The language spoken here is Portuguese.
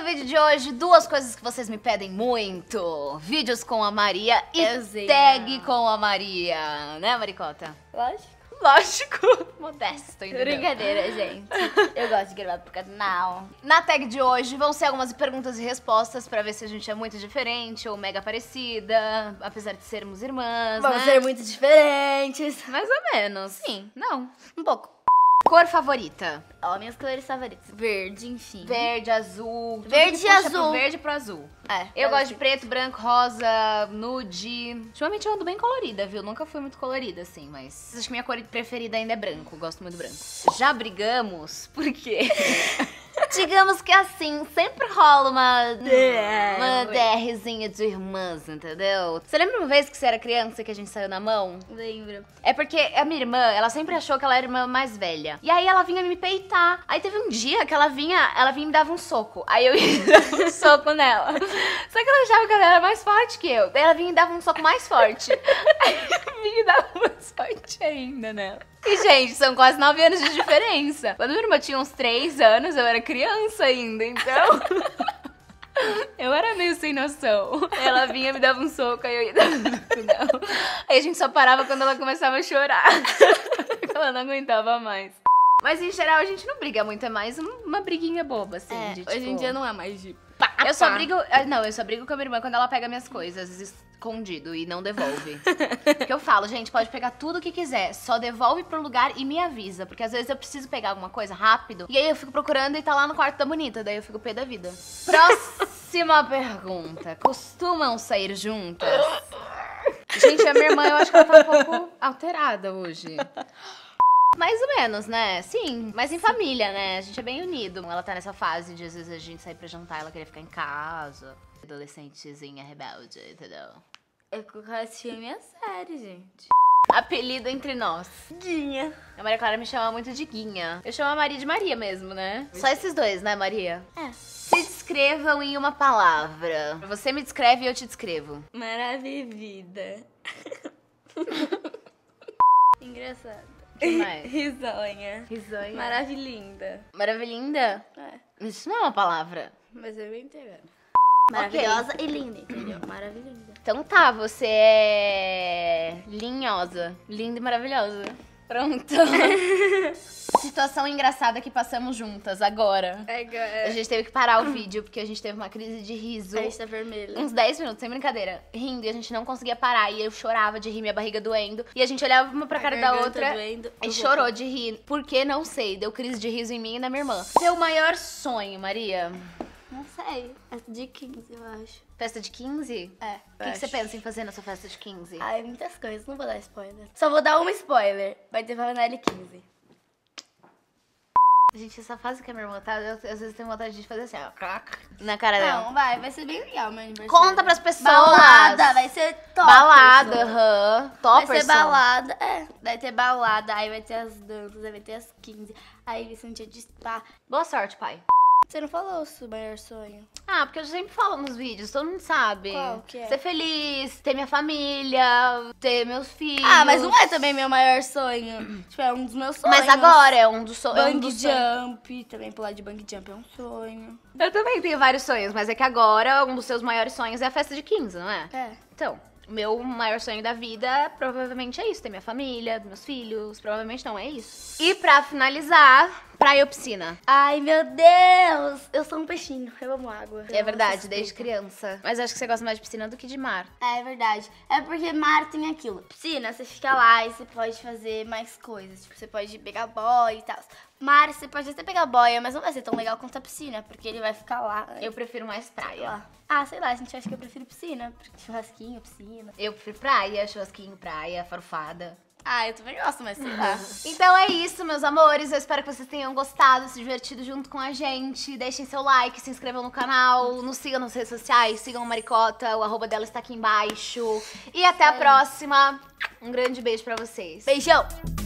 vídeo de hoje, duas coisas que vocês me pedem muito. Vídeos com a Maria e tag com a Maria. Né, Maricota? Lógico. Lógico. Modesto, entendeu? Brincadeira, gente. Eu gosto de gravar pro canal. Na tag de hoje vão ser algumas perguntas e respostas pra ver se a gente é muito diferente ou mega parecida, apesar de sermos irmãs, Vamos né? ser muito diferentes. Mais ou menos. Sim. Não. Um pouco. Cor favorita? Ó, minhas cores favoritas. Verde, enfim. Verde, azul. tudo Verde que e puxa azul. Pro verde e pro azul. É, Eu gosto de preto, branco, rosa, nude. Ultimamente eu ando bem colorida, viu? Nunca fui muito colorida, assim, mas acho que minha cor preferida ainda é branco. Gosto muito do branco. Já brigamos? Por quê? Digamos que assim, sempre rola uma DRzinha de irmãs, entendeu? Você lembra uma vez que você era criança que a gente saiu na mão? Lembro. É porque a minha irmã, ela sempre achou que ela era a irmã mais velha. E aí ela vinha me peitar. Aí teve um dia que ela vinha e me dava um soco. Aí eu ia dar um soco nela. Só que ela achava que ela era mais forte que eu. Daí ela vinha e dava um soco mais forte. Aí eu vinha e dava mais forte ainda nela. E, gente, são quase 9 anos de diferença. Quando minha irmã tinha uns 3 anos, eu era criança ainda, então... Eu era meio sem noção. Ela vinha, me dava um soco, aí eu ia dar um soco nela. Aí a gente só parava quando ela começava a chorar. Ela não aguentava mais. Mas, em geral, a gente não briga muito, é mais uma briguinha boba, assim. É, de, hoje em tipo... dia não é mais de Eu só brigo... Não, eu só brigo com a minha irmã quando ela pega minhas coisas escondido e não devolve. Porque eu falo, gente, pode pegar tudo o que quiser, só devolve pro lugar e me avisa. Porque às vezes eu preciso pegar alguma coisa rápido e aí eu fico procurando e tá lá no quarto da bonita, daí eu fico pé da vida. Próxima pergunta. Costumam sair juntas? Gente, a minha irmã, eu acho que ela tá um pouco alterada hoje. Mais ou menos, né? Sim, mas em família, né? A gente é bem unido. Ela tá nessa fase de, às vezes, a gente sair pra jantar, ela queria ficar em casa. Adolescentezinha rebelde, entendeu? Eu assisti a minha série, gente. Apelido entre nós. Guinha. A Maria Clara me chama muito de Guinha. Eu chamo a Maria de Maria mesmo, né? Só esses dois, né, Maria? É. Se descrevam em uma palavra. Você me descreve e eu te descrevo. Maravilhida. Engraçada. Que mais? Risonha. Risonha. Maravilhinda. Maravilhinda? É, Isso não é uma palavra. mas é bem integrado. Maravilhosa e linda, entendeu? Maravilhosa. Então tá, você é linhosa. Linda e maravilhosa. Pronto. Situação engraçada que passamos juntas agora. A gente teve que parar o vídeo porque a gente teve uma crise de riso. A gente tá vermelha. Uns 10 minutos, sem brincadeira, rindo, e a gente não conseguia parar. E eu chorava de rir, minha barriga doendo. E a gente olhava uma pra cara da outra doendo, e chorou de rir. Por que? Não sei. Deu crise de riso em mim e na minha irmã. Seu maior sonho, Maria? Não sei. Essa de 15, eu acho. Festa de 15? É. O que você pensa em fazer na sua festa de 15? Ai, muitas coisas. Não vou dar spoiler. Só vou dar uma spoiler. Vai ter Vanelli 15. Gente, essa fase que a minha irmã tá, eu, às vezes tenho vontade de fazer assim, ó, na cara dela. Não, vai ser bem legal meu aniversário. Conta pras pessoas. Balada, vai ser top. Balada, aham. Vai Topperson. ser balada, vai ter balada, aí vai ter as danças, aí vai ter as 15. Aí vai ser um dia de spa. Boa sorte, pai. Você não falou o seu maior sonho? Ah, porque eu sempre falo nos vídeos, todo mundo sabe. Qual que é? Ser feliz, ter minha família, ter meus filhos. Ah, mas não é também meu maior sonho. Tipo, é um dos meus sonhos. Mas agora é um dos sonhos. Bang jump, também pular de bang jump é um sonho. Eu também tenho vários sonhos, mas é que agora um dos seus maiores sonhos é a festa de 15, não é? É. Então, o meu maior sonho da vida provavelmente é isso, ter minha família, meus filhos, provavelmente não, é isso. E pra finalizar, praia ou piscina? Ai, meu Deus! Eu sou um peixinho, eu amo água. É verdade, desde criança. Mas acho que você gosta mais de piscina do que de mar. É verdade. É porque mar tem aquilo. Piscina, você fica lá e você pode fazer mais coisas. Tipo, você pode pegar boia e tal. Mar, você pode até pegar boia, mas não vai ser tão legal quanto a piscina, porque ele vai ficar lá. Eu prefiro mais praia. Lá. Ah, sei lá, a gente acha que eu prefiro piscina. Churrasquinho, piscina. Eu prefiro praia, churrasquinho, praia, farofada. Ah, eu também gosto, mas sei lá. Então é isso, meus amores. Eu espero que vocês tenham gostado, se divertido junto com a gente. Deixem seu like, se inscrevam no canal, nos sigam nas redes sociais, sigam a Maricota, o arroba dela está aqui embaixo. E até a próxima. Um grande beijo pra vocês. Beijão!